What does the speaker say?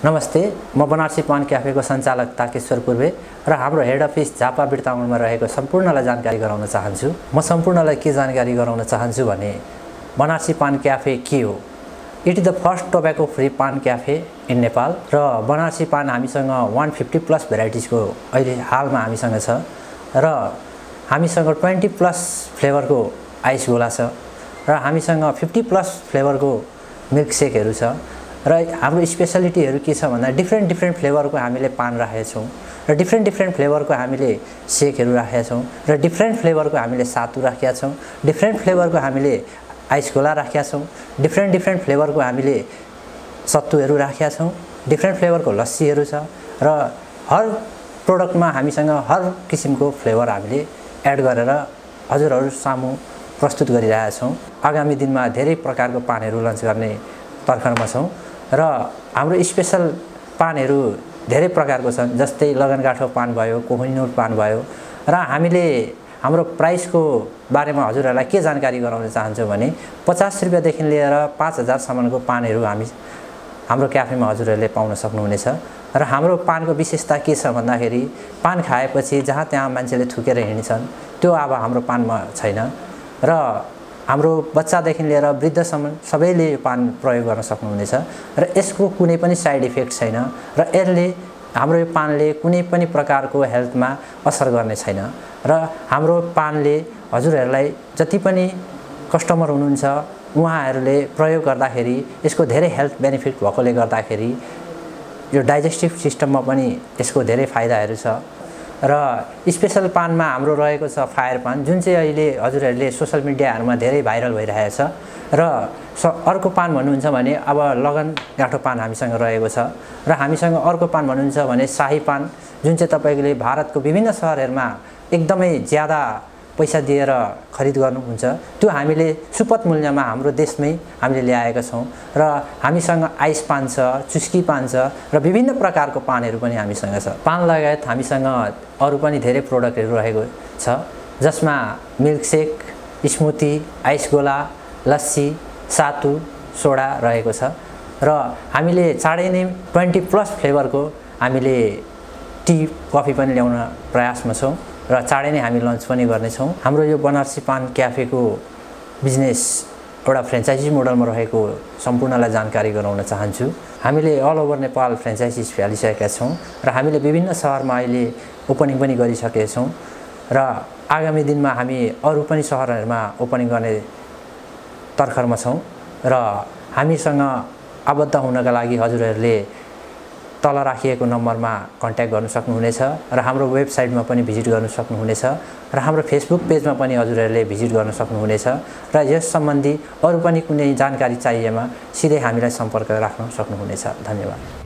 नमस्ते, म बनारसी पान क्याफेको सञ्चालक ताकेश्वर पूर्वे र हाम्रो हेड अफिस झापा बिर्ताङमा रहेको सम्पूर्णलाई जानकारी गराउन चाहन्छु। म सम्पूर्णलाई के जानकारी गराउन चाहन्छु भने बनारसी पान क्याफे के हो। It is the first tobacco free paan cafe in Nepal र बनारसी पान हामीसँग 150 प्लस भेराइटिजको अहिले हालमा हामीसँग छ र हामीसँग 20 प्लस फ्लेभरको आइस गोला छ र हामीसँग 50 प्लस फ्लेभरको मिल्क सेकहरू छ र हाम्रो स्पेशलिटीहरू के छ भन्दा डिफ्रेन्ट फ्लेभरको हामीले पान राखेका छौँ र डिफ्रेन्ट फ्लेभरको हामीले सेकहरू राखेका छौँ र डिफ्रेन्ट फ्लेभरको हामीले सातु राखेका छौँ, डिफ्रेन्ट फ्लेभरको हामीले आइस गोला राखेका छौँ, डिफ्रेन्ट फ्लेभरको हामीले सत्तुहरू राखेका छौँ, डिफ्रेन्ट फ्लेभरको लस्सीहरू छ र हर प्रोडक्टमा हामीसँग हर किसिमको फ्लेभर हामीले एड गरेर हजुरहरू सामु प्रस्तुत गरिरहेका छौँ। आगामी दिनमा धेरै प्रकारको पानहरू लन्च गर्ने तर्खरमा छौँ र हाम्रो स्पेशल पानहरू धेरै प्रकारको छन्, जस्तै लगनगाठो पान भयो, कोहिनूर पान भयो र हामीले हाम्रो प्राइसको बारेमा हजुरहरूलाई के जानकारी गराउन चाहन्छु भने 50 रुपैयाँदेखि लिएर 5000 सम्मको पानहरू हाम्रो क्याफेमा हजुरहरूले पाउन सक्नुहुनेछ र हाम्रो पानको विशेषता के छ भन्दाखेरि पान खाएपछि जहाँ त्यहाँ मान्छेले थुकेर हिँड्छन् त्यो अब हाम्रो पानमा छैन र हाम्रो बच्चादेखि लिएर वृद्धसम्म सबैले यो पान प्रयोग गर्न सक्नुहुनेछ र यसको कुनै पनि साइड इफेक्ट छैन र हाम्रो यो पानले कुनै पनि प्रकारको हेल्थमा असर गर्ने छैन र हाम्रो पानले हजुरहरूलाई जति पनि कस्टमर हुनुहुन्छ उहाँहरूले प्रयोग गर्दाखेरि यसको धेरै हेल्थ बेनिफिट भएकोले गर्दाखेरि यो डाइजेस्टिभ सिस्टममा पनि यसको धेरै फाइदाहरू छ र स्पेशल पानमा हाम्रो रहेको छ फायर पान, जुन चाहिँ अहिले हजुरहरूले सोशल मिडियाहरूमा धेरै भाइरल भइरहेको छ र अर्को पान भन्नुहुन्छ भने अब लगन गाँठो पान हामीसँग रहेको छ र हामीसँग अर्को पान भन्नुहुन्छ भने शाही पान, जुन चाहिँ तपाईँले भारतको विभिन्न सहरहरूमा एकदमै ज्यादा पैसा दिएर खरिद गर्नुहुन्छ, त्यो हामीले सुपथ मूल्यमा हाम्रो देशमै हामीले ल्याएका छौँ र हामीसँग आइस पान छ, चुस्की पान छ र विभिन्न प्रकारको पानहरू पनि हामीसँग छ। पान लगायत हामीसँग अरू पनि धेरै प्रोडक्टहरू रहेको छ, जसमा मिल्क सेक, स्मुदी, आइस गोला, लस्सी, सातु, सोडा रहेको छ र हामीले चाँडै नै 20 प्लस फ्लेभरको हामीले टी, कफी पनि ल्याउन प्रयासमा छौँ र चाँडै नै हामी लन्च पनि गर्नेछौँ। हाम्रो यो बनारसी पान क्याफेको बिजनेस एउटा फ्रेन्चाइजी मोडलमा रहेको सम्पूर्णलाई जानकारी गराउन चाहन्छु। हामीले अल ओभर नेपाल फ्रेन्चाइजिज फालिसकेका छौँ र हामीले विभिन्न सहरमा अहिले ओपनिङ पनि गरिसकेका छौँ र आगामी दिनमा हामी अरू पनि सहरहरूमा ओपनिङ गर्ने तर्खरमा छौँ र हामीसँग आबद्ध हुनका लागि हजुरहरूले तल राखिएको नम्बरमा कन्ट्याक्ट गर्न सक्नुहुनेछ र हाम्रो वेबसाइटमा पनि भिजिट गर्न सक्नुहुनेछ र हाम्रो फेसबुक पेजमा पनि हजुरहरूले भिजिट गर्न सक्नुहुनेछ र यस सम्बन्धी अरू पनि कुनै जानकारी चाहिएमा सिधै हामीलाई सम्पर्क राख्न सक्नुहुनेछ। धन्यवाद।